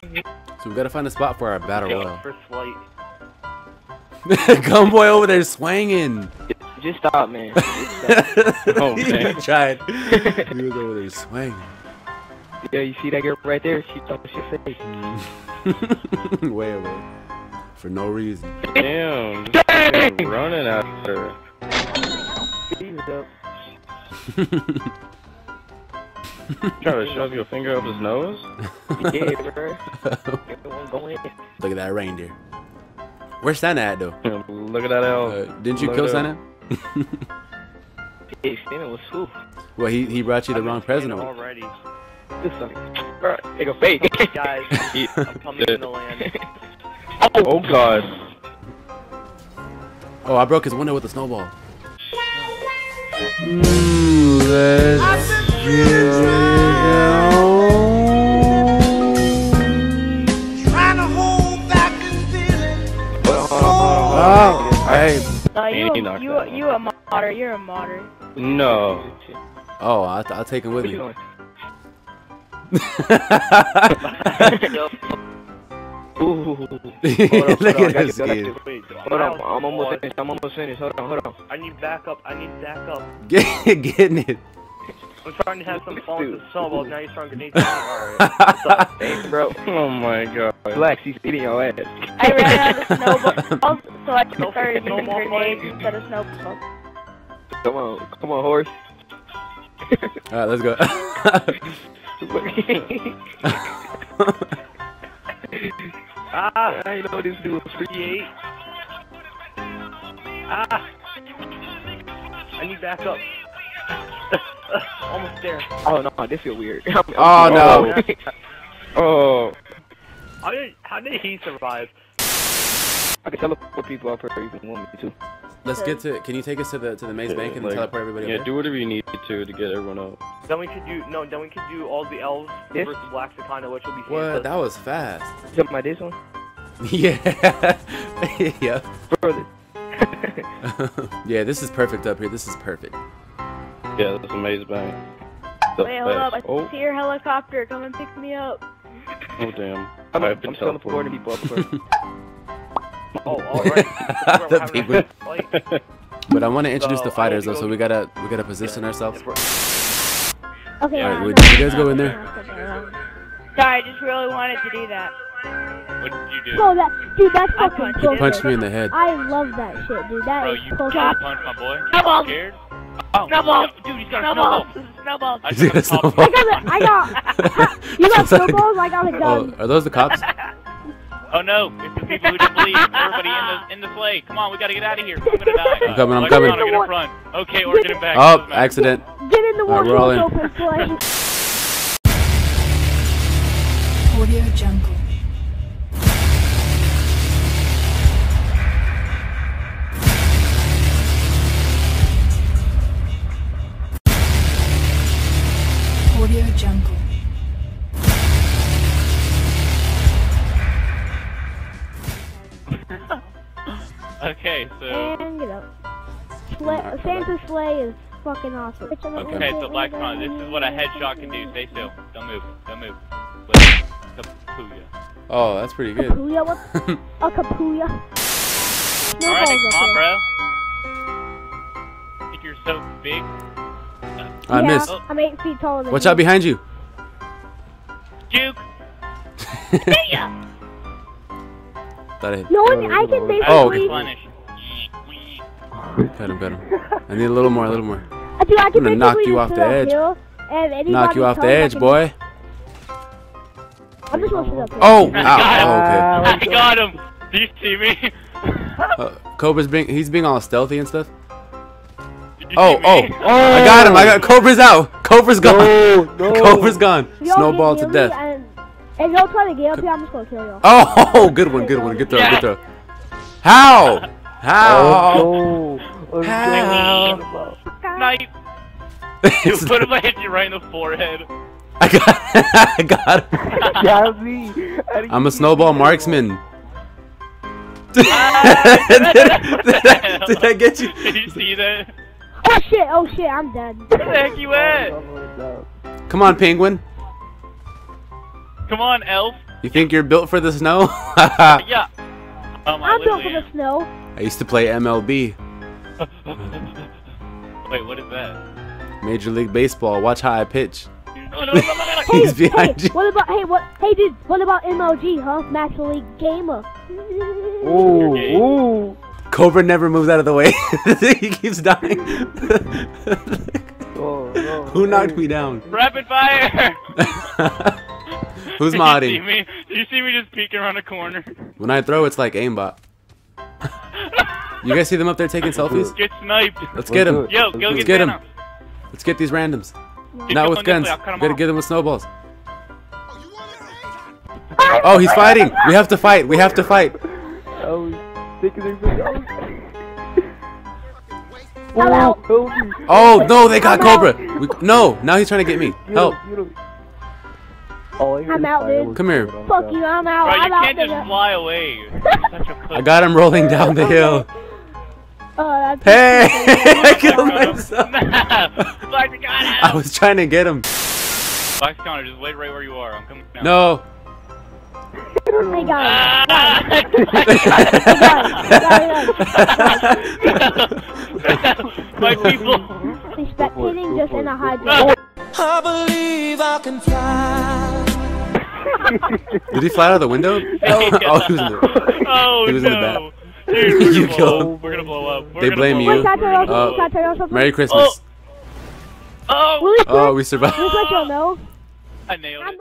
So we gotta find a spot for our battle royale. First flight. Gumboy over there swinging. Just stop, man. Just stop. Oh, man. He tried. He was over there swinging. Yeah, you see that girl right there? She thought she face. Way away. For no reason. Damn. Just running after her. Trying to shove your finger up his nose? Yeah, bro. Look at that reindeer. Where's Santa at though? Look at that elf. Didn't you Look kill at Santa? Hey, Santa was who? Well, he brought you the wrong present. Already. This something. Bro, they go fake. Guys, I'm coming in the land. Oh god. Oh, I broke his window with a snowball. You a modder. You're a modder. No. Oh, I'll take him with me. Ooh. Look at this kid. Hold on, I'm almost finished. Hold on. I need backup. Getting it. I'm trying to have some fun with the snowballs. Now you're throwing grenades at me. Alright. Hey, bro. Oh my god. Relax, he's eating your ass. I ran out of snowballs, so I started using grenades instead of snowballs. Come on, horse. Alright, let's go. I know this dude was 38. I need backup. Almost there. Oh no, this feel weird. Oh no. Oh. How did he survive? I can teleport people up here if you want me to. Let's get to. Can you take us to the maze bank and Like, teleport everybody? Yeah, up do whatever you need to get everyone up. Then we could do all the elves versus Black Sakana, which will be there? What? That was fast. Jump my this one. Yeah. Yeah. Brother. Yeah, this is perfect up here. This is perfect. Yeah, that's amazing. Bang. Wait, hold up. I see your helicopter. Come and pick me up. Oh damn. I'm teleporting people up here. Oh, alright. The penguin. But I want to introduce the fighters though, so we gotta position ourselves. Okay. Alright, would you guys go in there? Sorry, I just really wanted to do that. What did you do? Bro, that's fucking You punched me in the head. I love that shit, dude. That Bro, is you fucking. punch my boy. Snowballs. Scared? Oh, Snowballs. Dude, he's got Snowballs. snowballs. Snowballs. You got a snowball? I got. You got snowballs? I got a gun. Oh, are those the cops? Oh no, it's the people who didn't believe. Everybody in the sleigh. Come on, we gotta get out of here. We're gonna die. I'm coming. Get in front. Okay, we're getting back. Oh, accident. Get in the water. We're all in. Audio Jungle. Audio Jungle. Okay, so. And get up. Santa's sleigh is fucking awesome. Okay, so Black Swan, this is what a headshot can do. Stay still. Don't move. Kapuya. Oh, that's pretty good. Kapuya? What? A Kapuya? Alright, come on, bro. Think you're so big? I missed. I'm 8 feet taller than Watch you. out behind you. Juke! Thought I hit. No, I can basically. Oh, okay. Replenish. Cut him. I need a little more. Dude, I I'm can gonna knock you off the edge. Knock you off the edge, boy. I'm just gonna sit up here. Oh! Ow. I got him! Do you see me? Cobra's he's being all stealthy and stuff. Did you Oh! see me? I got him! Cobra's out! Cobra's gone! No. Cobra's gone! Y'all Snowball can to kill me, death. and y'all try to get up here, I'm just gonna kill y'all. Oh! Good one. Good throw. How? How? Snipe! You put him, I hit you right in the forehead. I got him. I'm a snowball marksman. Did I get you? Did you see that? Oh shit, I'm dead. Where the heck you at? Come on, penguin. Come on, elf. You think you're built for the snow? Yeah. I I'm built for literally the snow. I used to play MLB, am. Wait, what is that? Major League Baseball. Watch how I pitch. No, no, no, no, no. He's behind you. Hey dude, what about MLG, huh? National League Gamer. Ooh, ooh. Cobra never moves out of the way. He keeps dying. Oh, no. Who knocked me down? Rapid fire! Who's Did modding? you see me just peeking around a corner? When I throw, it's like aimbot. You guys see them up there taking selfies? Get sniped. Let's get them. Yo, go Let's get get Thanos. them. Let's get these randoms. Get Not going with this guns. way, I'll cut 'em Gotta off. get them with snowballs. Oh, he's fighting. We have to fight. We have to fight. Oh, sticking their fingers. Hello. Help me. Oh no, they got Cobra. No, now he's trying to get me. Help. Oh, I hear I'm the out, dude. fireworks Come here. going on. Fuck you, I'm out. Bro, you I'm out. can't just nigga. fly away. You're such a pussy. I got him rolling down the hill. That's Hey, I killed myself. Black got I him. was trying to get him. Black Connor, just wait right where you are. I'm coming down. No. Hey guys. My people. He's spectating just in a hydro. I believe I can fly. Did he fly out of the window? Oh, he was in the. Oh, He was in the back. no. Dude, we're You gonna killed blow him. We're gonna blow up. We're They gonna blame blow you. Wait, can I tell y'all something? Oh. Can I tell y'all something? Merry Christmas. Oh. Really quick, Oh, we survived. just let y'all know. I nailed it.